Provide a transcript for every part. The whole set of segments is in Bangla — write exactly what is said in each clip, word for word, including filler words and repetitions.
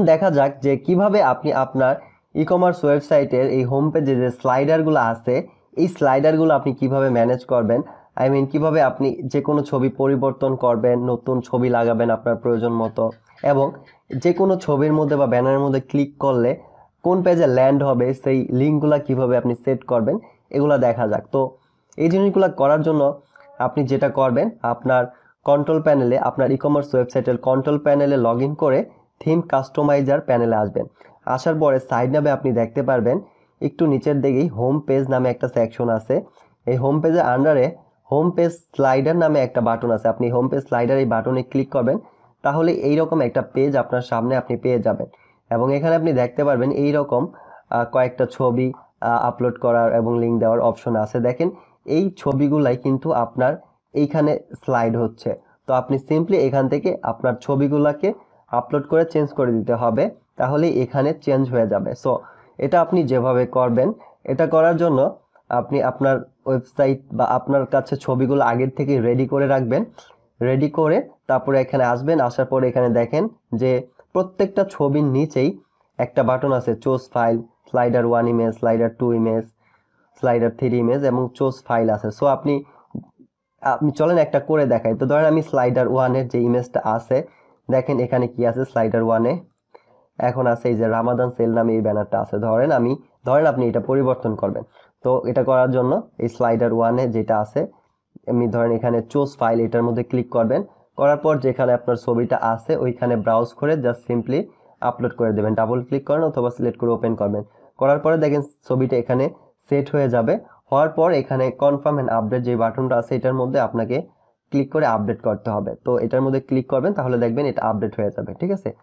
দেখা যাক যে কিভাবে আপনি আপনার ই-কমার্স ওয়েবসাইটের এই হোম পেজে যে স্লাইডারগুলো আছে এই স্লাইডারগুলো আপনি কিভাবে ম্যানেজ করবেন। আই মিন কিভাবে আপনি যে কোনো ছবি পরিবর্তন করবেন, নতুন ছবি লাগাবেন আপনার প্রয়োজন মতো, এবং যে কোনো ছবির মধ্যে বা ব্যানারের মধ্যে ক্লিক করলে কোন পেজে ল্যান্ড হবে সেই লিঙ্কগুলো কিভাবে আপনি সেট করবেন এগুলো দেখা যাক। তো এই জিনিসগুলো করার জন্য আপনি যেটা করবেন, আপনার কন্ট্রোল প্যানেলে আপনার ই-কমার্স ওয়েবসাইটের কন্ট্রোল প্যানেলে লগ ইন করে থিম কাস্টমাইজার প্যানেলে আসবেন। আসার পরে সাইড নামে আপনি দেখতে পারবেন একটু নিচের দিকেই হোম পেজ নামে একটা সেকশন আছে। এই হোম পেজের আন্ডারে হোম পেজ স্লাইডার নামে একটা বাটন আছে। আপনি হোম পেজ স্লাইডার এই বাটনে ক্লিক করবেন, তাহলে এইরকম একটা পেজ আপনার সামনে আপনি পেয়ে যাবেন। এবং এখানে আপনি দেখতে পারবেন এইরকম কয়েকটা ছবি আপলোড করার এবং লিঙ্ক দেওয়ার অপশন আছে। দেখেন এই ছবিগুলাই কিন্তু আপনার এইখানে স্লাইড হচ্ছে। তো আপনি সিম্পলি এখান থেকে আপনার ছবিগুলোকে আপলোড করে চেঞ্জ করে দিতে হবে, তাহলে এখানে চেঞ্জ হয়ে যাবে। সো এটা আপনি যেভাবে করবেন, এটা করার জন্য আপনি আপনার ওয়েবসাইট বা আপনার কাছে ছবিগুলো আগের থেকে রেডি করে রাখবেন। রেডি করে তারপরে এখানে আসবেন। আসার পরে এখানে দেখেন যে প্রত্যেকটা ছবির নিচেই একটা বাটন আছে, choose file, slider one image, slider two image, slider three image এবং চোজ ফাইল আছে। সো আপনি আপনি চলেন একটা করে দেখাই। তো ধরেন আমি স্লাইডার ওয়ানের যে ইমেজটা আছে, দেখেন এখানে কি আছে, স্লাইডার ওয়ানে এখন আছে এই যে রামাদান সেল নামে এই ব্যানারটা আছে। ধরেন আমি ধরেন আপনি এটা পরিবর্তন করবেন। তো এটা করার জন্য এই স্লাইডার ওয়ানে যেটা আছে, এমনি ধরেন এখানে চুজ ফাইল, এটার মধ্যে ক্লিক করবেন। করার পর যেখানে আপনার ছবিটা আছে ওইখানে ব্রাউজ করে জাস্ট সিম্পলি আপলোড করে দেবেন। ডাবল ক্লিক করেন অথবা সিলেক্ট করে ওপেন করবেন। করার পরে দেখেন ছবিটা এখানে সেট হয়ে যাবে। হওয়ার পর এখানে কনফার্ম এন্ড আপডেট যে বাটনটা আছে এটার মধ্যে আপনাকে ক্লিক করে আপডেট করতে হবে। তো এটার মধ্যে ক্লিক করবেন, তাহলে দেখবেন এটা আপডেট হয়ে যাবে। ঠিক আছে,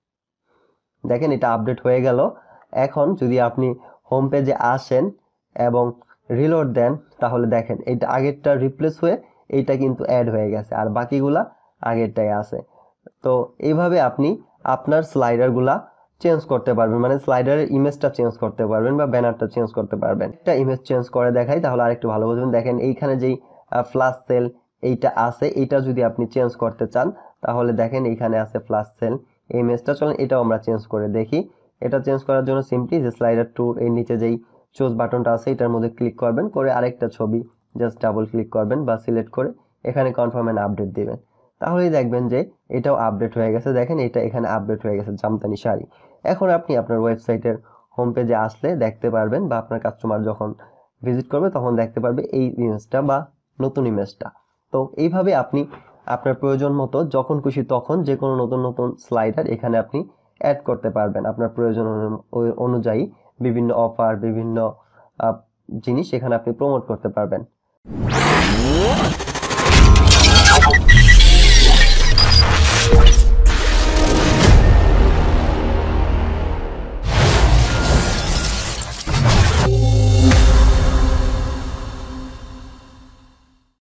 দেখেন এটা আপডেট হয়ে গেল। এখন যদি আপনি হোম পেজে আসেন এবং রিলোড দেন, তাহলে দেখেন এটা আগেরটা রিপ্লেস হয়ে এইটা কিন্তু অ্যাড হয়ে গেছে, আর বাকিগুলা আগেরটাই আছে। তো এইভাবে আপনি আপনার স্লাইডারগুলা চেঞ্জ করতে পারবেন, মানে স্লাইডারের ইমেজটা চেঞ্জ করতে পারবেন বা ব্যানারটা চেঞ্জ করতে পারবেন। একটা ইমেজ চেঞ্জ করে দেখাই তাহলে আরেকটু ভালো বুঝবেন। দেখেন এইখানে যেই ফ্ল্যাশ সেল এইটা আছে, এইটা যদি আপনি চেঞ্জ করতে চান তাহলে দেখেন এইখানে আছে ফ্ল্যাশ সেল এই ইমেজটা। চলেন এটাও আমরা চেঞ্জ করে দেখি। এটা চেঞ্জ করার জন্য সিম্পলি যে স্লাইডার টুর এর নিচে যেই চুজ বাটনটা আছে এটার মধ্যে ক্লিক করবেন, করে আরেকটা ছবি জাস্ট ডাবল ক্লিক করবেন বা সিলেক্ট করে এখানে কনফার্ম এন্ড আপডেট দিবেন। তাহলেই দেখবেন যে এটাও আপডেট হয়ে গেছে। দেখেন এটা এখানে আপডেট হয়ে গেছে, জামদানি শাড়ি। এখন আপনি আপনার ওয়েবসাইটের হোম পেজে আসলে দেখতে পারবেন, বা আপনার কাস্টমার যখন ভিজিট করবে তখন দেখতে পারবে এই ইমেজটা বা নতুন ইমেজটা। তো এইভাবে আপনি আপনার প্রয়োজন মতো যখন খুশি তখন যে কোনো নতুন নতুন স্লাইডার এখানে আপনি অ্যাড করতে পারবেন। আপনার প্রয়োজন অনুযায়ী বিভিন্ন অফার, বিভিন্ন জিনিস এখানে আপনি প্রমোট করতে পারবেন।